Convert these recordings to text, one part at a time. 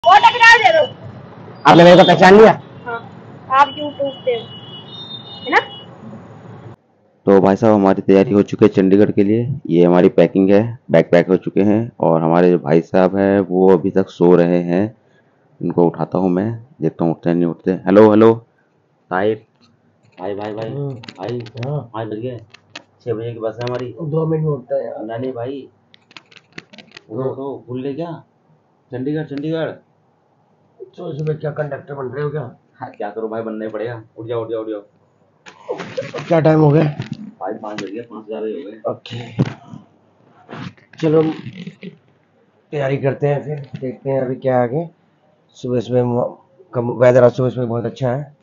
Autograph दे दो। आपने मेरे को पहचान लिया? हाँ, आप यूट्यूब पे हो, है ना? तो भाई साहब हमारी तैयारी हो चुकी है चंडीगढ़ के लिए। ये हमारी पैकिंग है, बैग पैक हो चुके हैं और हमारे जो भाई साहब हैं वो अभी तक सो रहे हैं। इनको उठाता हूँ मैं, देखता हूँ उठते हैं नहीं उठते। हेलो हेलो साहिब, भाई भाई भाई भाई, हाँ 5 बज गए, 6 बजे की बस है हमारी। 2 मिनट में उठता है यार। नहीं भाई, उठो उठो, भूल गए क्या? चंडीगढ़ चंडीगढ़। सुबह क्या कंडक्टर बन रहे हो क्या? हाँ क्या करो भाई, बनना ही पड़ेगा। उठ जाओ उठ जाओ उठ जाओ। क्या टाइम हो गया? भाई 5 बज गए, 5 ज़्यादा ही हो गए। ओके चलो तैयारी करते हैं, फिर देखते हैं अभी क्या आगे। सुबह सुबह वेदर आज सुबह सुबह बहुत अच्छा है।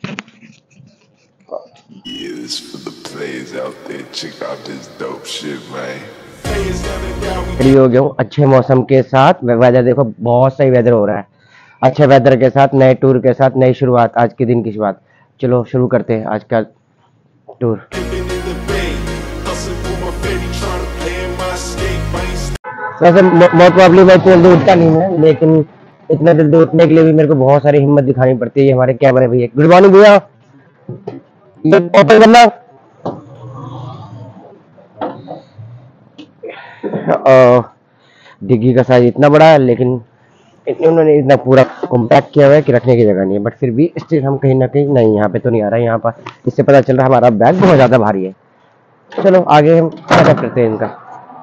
रेडी हो गया हूँ अच्छे मौसम के साथ। वेदर देखो बहुत सही वेदर हो रहा है। अच्छे वेदर के साथ नए टूर के साथ नई शुरुआत, आज के दिन की शुरुआत। चलो शुरू करते हैं आज का टूर। वैसे मोस्ट प्रॉब्ली मैं इतनी जल्दी उठता नहीं है, लेकिन इतना जल्दी उठने के लिए भी मेरे को बहुत सारी हिम्मत दिखानी पड़ती है। ये हमारे कैमरे भैया, गुड मॉर्निंग भैया, ये ओपन करना। डिग्गी का साइज इतना बड़ा है, लेकिन उन्होंने इतना पूरा कॉम्पैक्ट किया हुआ है कि रखने की जगह नहीं है। बट फिर भी स्टिल हम कहीं ना कहीं नहीं, यहाँ पे तो नहीं आ रहा है। यहाँ पर इससे पता चल रहा है हमारा बैग बहुत ज्यादा भारी है। चलो आगे हम सेटअप करते हैं इनका।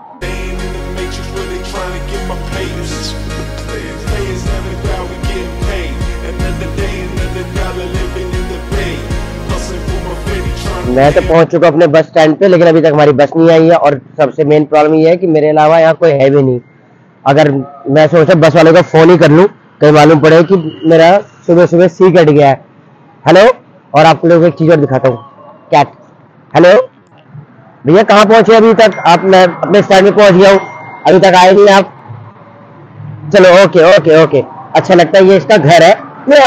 मैं तो पहुंच चुका अपने बस स्टैंड पे, लेकिन अभी तक हमारी बस नहीं आई है। और सबसे मेन प्रॉब्लम ये है कि मेरे अलावा यहाँ कोई है भी नहीं। अगर मैं सोचा बस वाले को फोन ही कर लूं, कहीं मालूम पड़े कि मेरा सुबह सुबह सी कट गया है। हेलो, और आपको लोगों को एक चीज और दिखाता हूँ, कैट। हेलो भैया, कहाँ पहुंचे अभी तक आप? मैं अपने स्टैंड में पहुंच गया हूँ, अभी तक आए नहीं आप। चलो ओके ओके ओके, अच्छा लगता है ये इसका घर है।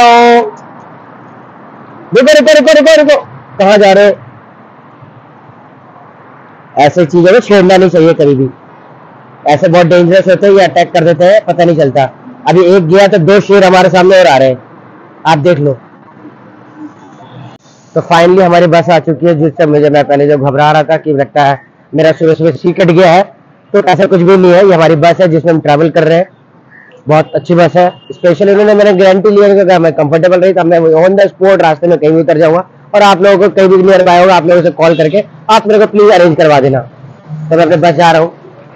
रुको रुको रुको रुको रुको, कहाँ जा रहे हो? ऐसे चीजों को छेड़ना नहीं चाहिए कभी भी, ऐसे बहुत डेंजरस होते हैं, ये अटैक कर देते हैं, पता नहीं चलता। अभी एक गया तो 2 शेर हमारे सामने और आ रहे हैं, आप देख लो। तो फाइनली हमारी बस आ चुकी है, जिससे मैं पहले जो घबरा रहा था कि लगता है मेरा सुबह सुबह सी कट गया है, तो ऐसा कुछ भी नहीं है। ये हमारी बस है जिसमें हम ट्रैवल कर रहे हैं। बहुत अच्छी बस है, स्पेशली उन्होंने मैंने गारंटी लिया, मैं कंफर्टेबल रही, तो मैं ऑन द स्पॉट रास्ते में कहीं भी उतर जाऊंगा। और आप लोगों को कहीं भी नियर बाय होगा, आप लोगों से कॉल करके आप मेरे को प्लीज अरेंज करवा देना। तो मैं अपने बस जा रहा हूँ।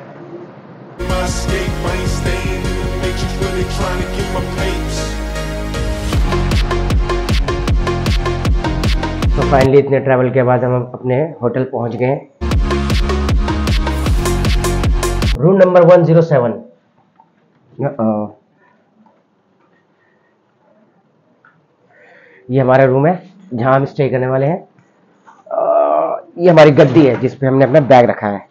तो फाइनली इतने ट्रैवल के बाद हम अपने होटल पहुंच गए, रूम नंबर 107। ये हमारा रूम है जहां हम स्टे करने वाले हैं। ये हमारी गद्दी है जिसपे हमने अपना बैग रखा है।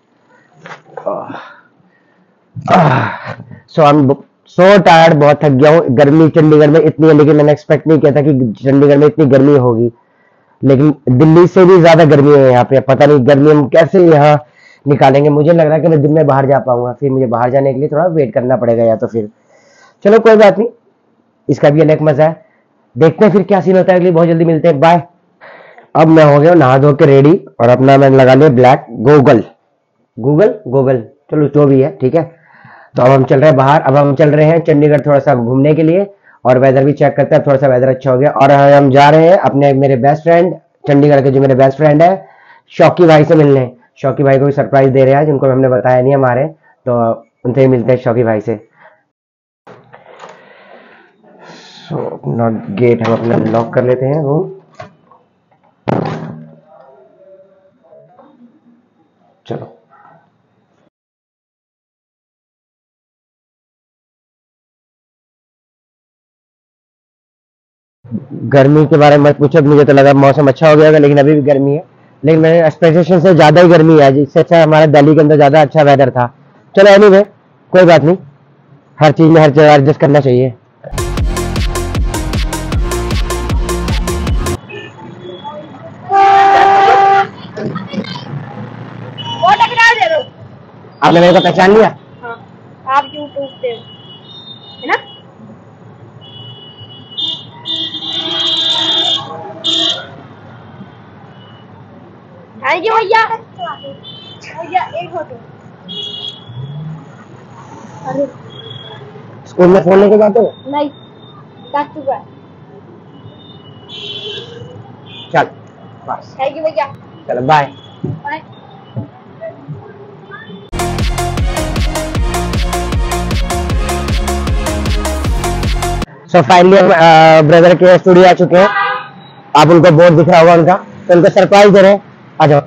सो आई एम सो टायर्ड, बहुत थक गया हूँ। गर्मी चंडीगढ़ में इतनी है, लेकिन मैंने एक्सपेक्ट नहीं किया था कि चंडीगढ़ में इतनी गर्मी होगी। लेकिन दिल्ली से भी ज्यादा गर्मी है यहाँ पे। पता नहीं गर्मी हम कैसे यहाँ निकालेंगे। मुझे लग रहा है कि मैं दिन में बाहर जा पाऊंगा, फिर मुझे बाहर जाने के लिए थोड़ा वेट करना पड़ेगा, या तो फिर चलो कोई बात नहीं, इसका भी अलग मजा है। देखते हैं फिर क्या सीन होता है। अगली बहुत जल्दी मिलते हैं, बाय। अब मैं हो गया नहा धो के रेडी, और अपना मैंने लगा लिया ब्लैक गूगल गूगल गूगल चलो जो भी है ठीक है। तो अब हम चल रहे हैं बाहर। अब हम चल रहे हैं चंडीगढ़ थोड़ा सा घूमने के लिए, और वेदर भी चेक करते हैं। थोड़ा सा वेदर अच्छा हो गया, और हम जा रहे हैं अपने मेरे बेस्ट फ्रेंड चंडीगढ़ के, जो मेरे बेस्ट फ्रेंड है शौकी भाई से मिलने। शौकी भाई को भी सरप्राइज दे रहे हैं आज, उनको हमने बताया नहीं हमारे, तो उनसे ही मिलते हैं शौकी भाई से। अपना गेट हम अपना लॉक कर लेते हैं रूम। चलो गर्मी के बारे में मत पूछो, मुझे तो लगा मौसम अच्छा हो गया होगा, लेकिन अभी भी गर्मी है। लेकिन मेरे एक्सपेक्टेशन से ज्यादा ही गर्मी है, जिससे अच्छा हमारा दिल्ली के अंदर ज्यादा अच्छा वेदर था। चलो एनीवे कोई बात नहीं, हर चीज में हर जगह एडजस्ट करना चाहिए। ऑटोग्राफ दे दो। आपने मेरे को पहचान लिया? हाँ, आप यूट्यूब पे हो, है ना? थैंक यू भैया। भैया एक फोटो। अरे स्कूल में फोन लेके जाते हो? नहीं, काट चुका है। चल बस, थैंक यू भैया। चलो बाय। बाय। सो फाइनली हम ब्रदर के स्टूडियो आ चुके हैं। आप उनको बोर्ड दिख रहा होगा उनका, तो उनको सरप्राइज दे रहे हैं। आ जाओ।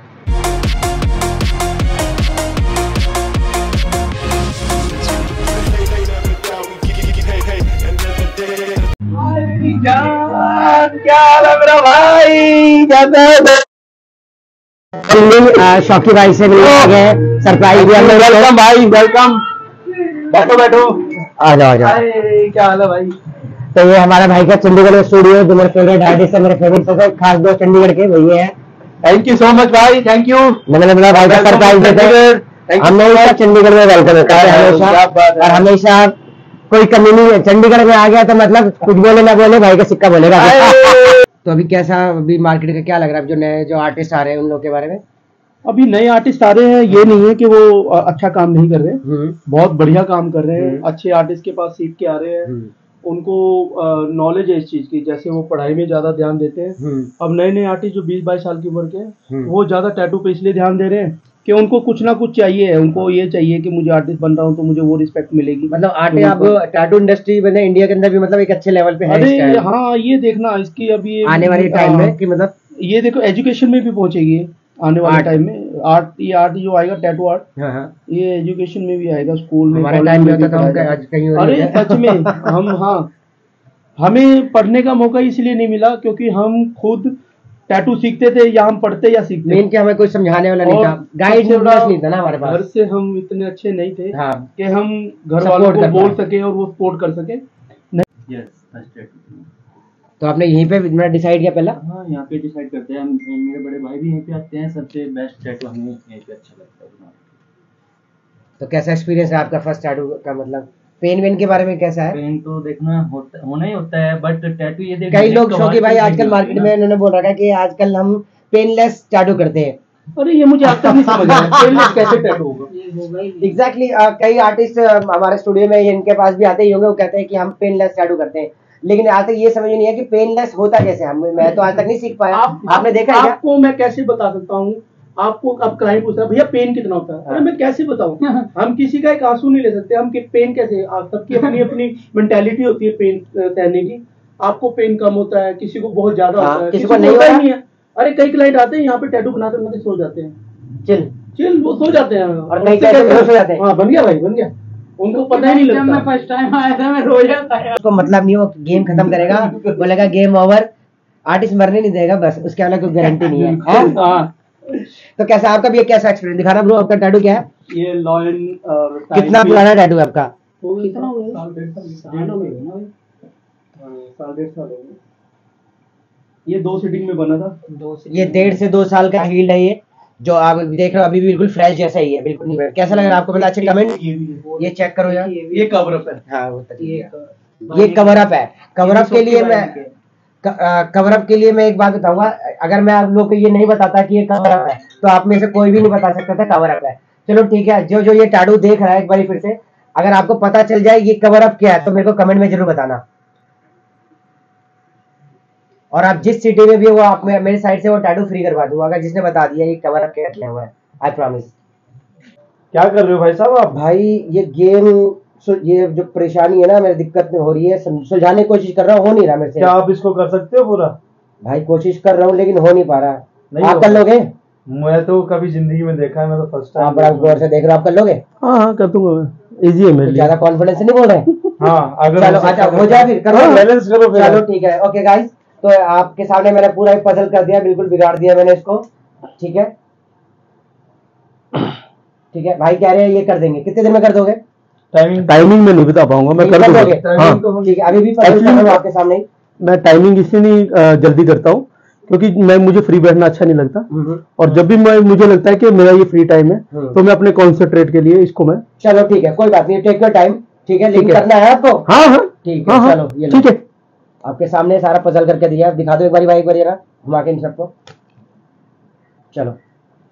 क्या लग रहा भाई, शौकी भाई से मिलने आ गए, सरप्राइज दिया। वेलकम भाई, वेलकम। बैठो बैठो, आ जाओ आ जाओ। क्या हाल है भाई? तो ये हमारा भाई का चंडीगढ़ में स्टूडियो है, जो मेरे फेवरेट आर्टिस्ट है, मेरे फेवरेट खास दोस्त चंडीगढ़ के वही है। थैंक यू सो मच भाई, थैंक यू। मैंने बोला भाई का सरप्राइज देते हैं। हमेशा चंडीगढ़ में वेलकम होता है, हमेशा और हमेशा कोई कमी नहीं है। चंडीगढ़ में आ गया तो मतलब कुछ बोले ना बोले, भाई का सिक्का बोलेगा। तो अभी कैसा, अभी मार्केट का क्या लग रहा है, जो नए जो आर्टिस्ट आ रहे हैं उन लोगों के बारे में? अभी नए आर्टिस्ट आ रहे हैं, ये नहीं है कि वो अच्छा काम नहीं कर रहे, बहुत बढ़िया काम कर रहे हैं। अच्छे आर्टिस्ट के पास सीख के आ रहे हैं, उनको नॉलेज है इस चीज की, जैसे वो पढ़ाई में ज्यादा ध्यान देते हैं। अब नए नए आर्टिस्ट जो 20-22 साल की उम्र के हैं, वो ज्यादा टैटू पे इसलिए ध्यान दे रहे हैं कि उनको कुछ ना कुछ चाहिए है। उनको ये चाहिए कि मुझे आर्टिस्ट बन रहा हूँ तो मुझे वो रिस्पेक्ट मिलेगी। मतलब आर्टिस्ट, आप टैटू इंडस्ट्री में इंडिया के अंदर भी मतलब एक अच्छे लेवल पे है। अरे हाँ, ये देखना इसकी अभी आने वाली टाइम में कि मतलब ये देखो एजुकेशन में भी पहुंचेगी आने वाले टाइम में। आर्ट, ये आर्ट जो आएगा टैटू आर्ट, ये एजुकेशन में भी आएगा, स्कूल में, हमारे टाइम में होता था हम आज कहीं। अरे सच में हम, हाँ, हमें पढ़ने का मौका इसलिए नहीं मिला क्योंकि हम खुद टैटू सीखते थे, या हम पढ़ते या सीखते। मेन कि हमें कोई समझाने वाला नहीं था, गाइड नहीं था ना हमारे पास। घर से हम इतने अच्छे नहीं थे कि हम घर Support वालों को कर बोल पाए। सके और वो सपोर्ट कर सके। तो आपने यहीं पे डिसाइड किया पहला? हाँ, यहाँ पे डिसाइड करते हैं हम। मेरे बड़े भाई भी यहीं पे आते हैं, सबसे बेस्ट टैटू हमें यहीं पे अच्छा लगता है बनाना। तो कैसा एक्सपीरियंस है आपका फर्स्ट टैटू का? मतलब पेन वेन के बारे में कैसा है? पेन तो देखना होना ही होता है, बट टैटू ये देखना कई लोग तो शौकी भाई आजकल मार्केट में उन्होंने बोल रखा है कि आजकल हम पेनलेस टैटू करते हैं। अरे ये मुझे आज तक नहीं समझ आया, पेनलेस कैसे टैटू होगा? एग्जैक्टली कई आर्टिस्ट हमारे स्टूडियो में इनके पास भी आते ही होंगे, वो कहते हैं कि हम पेनलेस टैटू करते हैं, लेकिन आज तक ये समझ नहीं है कि पेनलेस होता कैसे। मैं तो आज तक नहीं सीख पाया। आपने देखा है क्या? आपको मैं कैसे बता सकता हूँ? आपको अब क्लाइंट पूछ रहा है भैया पेन कितना होता है, अरे मैं कैसे बताऊं? हम किसी का एक आंसू नहीं ले सकते, हम पेन कैसे, सबकी अपनी अपनी मेंटालिटी होती है पेन सहने की। आपको पेन कम होता है, किसी को बहुत ज्यादा होता है, किसी को नहीं होता ही नहीं है। अरे कई क्लाइंट आते हैं यहाँ पे टैटू बनाते सो जाते हैं, चिल वो सो जाते हैं, और कई सो जाते हैं। हाँ, बन गया भाई, बन गया, उनको पता ही नहीं लगता। मैं फर्स्ट टाइम आया था, मैं रो जाता है। उसको मतलब नहीं, वो गेम खत्म करेगा, बोलेगा गेम ओवर, आर्टिस्ट मरने नहीं देगा, बस उसके अलावा कोई गारंटी नहीं है। हाँ। तो कैसा आपका भी कैसा एक्सपीरियंस दिखाना ब्रो? आपका टैटू क्या है? ये लॉयन कितना पुराना टैटू है आपका? कितना हो गया? साल डेढ़ साल हो गया ना भाई। साल डेढ़ साल हो गया। ये 2 सीटिंग में बना था। ये 1.5 से 2 साल का हील्ड है, ये जो आप देख रहे हो अभी भी बिल्कुल फ्रेश जैसा ही है, बिल्कुल नहीं। कैसा लग रहा है आपको? पहले अच्छे कमेंट ये चेक करो यार, ये कवर अप है। हाँ वो ये कवर अप है। कवर अप के लिए मैं एक बात बताऊंगा, अगर मैं आप लोग को ये नहीं बताता कि ये कवर अप है तो आप में से कोई भी नहीं बता सकता था कवर अप है। चलो ठीक है, जो ये टैटू देख रहा है एक बार फिर से, अगर आपको पता चल जाए ये कवर अप क्या है तो मेरे को कमेंट में जरूर बताना। और आप जिस सिटी में भी हो, आप मेरे साइड से वो टैटू फ्री करवा दूंगा अगर जिसने बता दिया ये कवर अप क्या हुआ है। I promise. क्या कर रहे हो भाई साहब आप? भाई ये गेम, ये जो परेशानी है ना, मेरी दिक्कत में हो रही है, सुलझाने की कोशिश कर रहा हूँ, हो नहीं रहा मेरे से। क्या आप इसको कर सकते हो पूरा? भाई कोशिश कर रहा हूँ लेकिन हो नहीं पा रहा। नहीं आप कर लोगे? मैं तो कभी जिंदगी में देखा है, मैं तो फर्स्ट टाइम। आप बड़ा गौर से देख रहे हो, आप कर लोगे? हाँ कर दूंगा मैं, इजी है मेरे लिए। ज्यादा कॉन्फिडेंस से नहीं बोल रहे? हाँ, अगर चलो अच्छा हो जाए फिर करो, बैलेंस करो फिर। चलो ठीक है। ओके गाइस, तो आपके सामने मैंने पूरा ही पजल कर दिया, बिल्कुल बिगाड़ दिया मैंने इसको। ठीक है ठीक है, भाई कह रहे हैं ये कर देंगे, कितने दिन में कर दोगे? टाइमिंग में नहीं बता पाऊंगा, मैं कर दूंगा। हाँ ठीक है, अभी भी पजल कर रहा हूं आपके सामने ही। मैं टाइमिंग इसलिए नहीं जल्दी करता हूँ क्योंकि मुझे फ्री बैठना अच्छा नहीं लगता, और जब भी मुझे लगता है कि मेरा ये फ्री टाइम है तो मैं अपने कॉन्सेंट्रेट के लिए इसको मैं। चलो ठीक है, कोई बात नहीं, टेक योर टाइम। ठीक है, लेकिन करना है आपको। हाँ हाँ ठीक है, चलो ये ठीक है, आपके सामने सारा पजल करके दिया, दिखा दो एक बारी भाई, एक बार जरा घुमा के इन सबको। चलो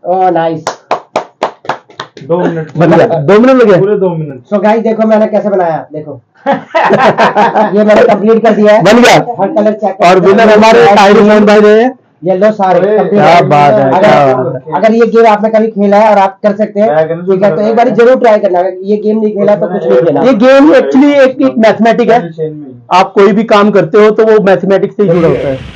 ओह नाइस, 2 मिनट बन गया, 2 मिनट लगे। पूरे 2 मिनट। सो गाइस देखो मैंने कैसे बनाया, देखो ये मैंने कंप्लीट कर दिया है, बन गया। हर कलर चेक, और विनर हमारे टाइगर मोहन भाई रहे हैं, येलो सारे complete क्या है। बात है, क्या बात है। अगर ये गेम आपने कभी खेला है और आप कर सकते हैं, ठीक है, तो एक बार जरूर ट्राई करना। अगर ये गेम नहीं खेला तो कुछ नहीं खेला। ये गेम एक्चुअली एक मैथमेटिक है, आप कोई भी काम करते हो तो वो मैथमेटिक्स से जुड़ा होता है।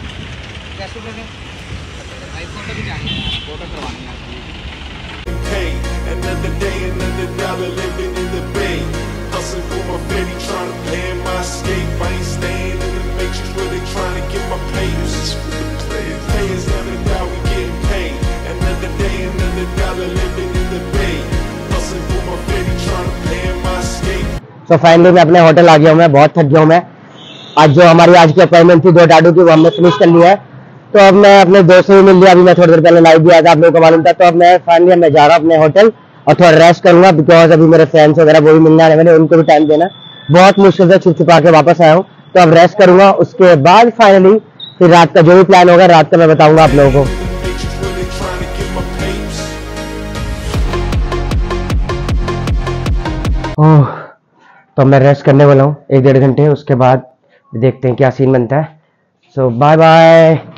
Hey, another day, another dollar living in the bay. Hustling for my baby, trying to plan my escape. I ain't staying in the matrix where they trying to get my papers. Players never die, we getting paid. Another day, another dollar living in the bay. Hustling for my baby, trying to plan my escape. तो finally मैं अपने hotel आ गया हूँ, मैं बहुत थक गया हूँ। मैं आज जो हमारी आज की अपॉइंटमेंट थी 2 टाटू की, वो हमने फिनिश कर लिया है। तो अब मैं अपने दोस्त से भी मिल लिया, अभी मैं थोड़ी देर पहले लाइव भी आया था, आप लोगों को मालूम था। तो अब मैं फाइनली मैं जा रहा हूँ अपने होटल और थोड़ा रेस्ट करूंगा, बिकॉज अभी मेरे फ्रेंड्स वगैरह वो भी मिलने आने वाले, उनको भी टाइम देना। बहुत मुश्किल से छुप छुपा के वापस आया हूँ, तो अब रेस्ट करूंगा। उसके बाद फाइनली फिर रात का जो भी प्लान होगा रात का मैं बताऊंगा आप लोगों को। Matrix where they trying to get my papers. ओह, तो मैं रेस्ट करने वाला हूँ 1-1.5 घंटे, उसके बाद देखते हैं क्या सीन बनता है। So bye bye.